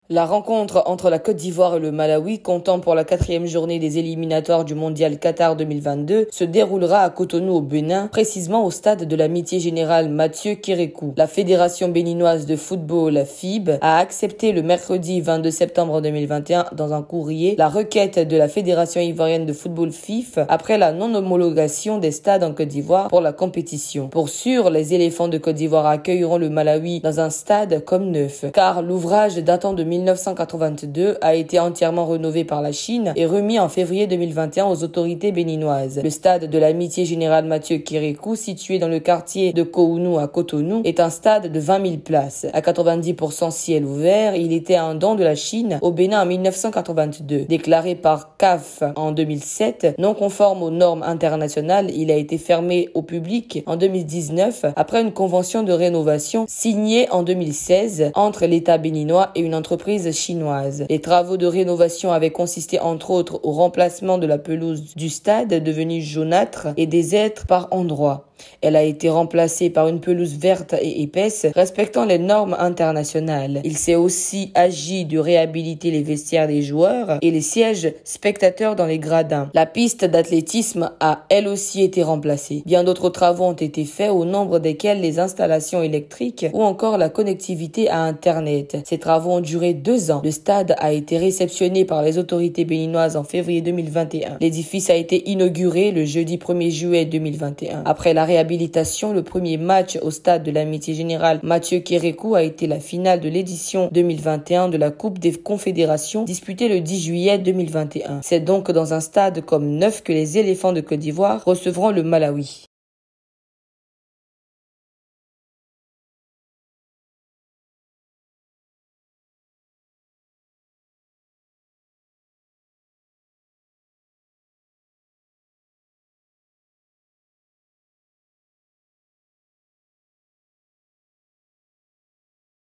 La rencontre entre la Côte d'Ivoire et le Malawi, comptant pour la 4e journée des éliminatoires du Mondial Qatar 2022, se déroulera à Cotonou au Bénin, précisément au stade de l'Amitié Générale Mathieu Kérékou. La Fédération béninoise de football, la FIB, a accepté le mercredi 22 septembre 2021 dans un courrier la requête de la Fédération ivoirienne de football FIF après la non-homologation des stades en Côte d'Ivoire pour la compétition. Pour sûr, les éléphants de Côte d'Ivoire accueilleront le Malawi dans un stade comme neuf, car l'ouvrage datant de 1982 a été entièrement rénové par la Chine et remis en février 2021 aux autorités béninoises. Le stade de l'Amitié Générale Mathieu Kérékou, situé dans le quartier de Kounou à Cotonou, est un stade de 20 000 places. À 90% ciel ouvert, il était un don de la Chine au Bénin en 1982. Déclaré par CAF en 2007, non conforme aux normes internationales, il a été fermé au public en 2019 après une convention de rénovation signée en 2016 entre l'État béninois et une entreprise chinoise. Les travaux de rénovation avaient consisté entre autres au remplacement de la pelouse du stade devenue jaunâtre et déserte par endroits. Elle a été remplacée par une pelouse verte et épaisse respectant les normes internationales. Il s'est aussi agi de réhabiliter les vestiaires des joueurs et les sièges spectateurs dans les gradins. La piste d'athlétisme a elle aussi été remplacée. Bien d'autres travaux ont été faits, au nombre desquels les installations électriques ou encore la connectivité à Internet. Ces travaux ont duré 2 ans. Le stade a été réceptionné par les autorités béninoises en février 2021. L'édifice a été inauguré le jeudi 1er juillet 2021. Après la réhabilitation, le premier match au stade de l'Amitié Générale Mathieu Kérékou a été la finale de l'édition 2021 de la Coupe des Confédérations disputée le 10 juillet 2021. C'est donc dans un stade comme neuf que les éléphants de Côte d'Ivoire recevront le Malawi.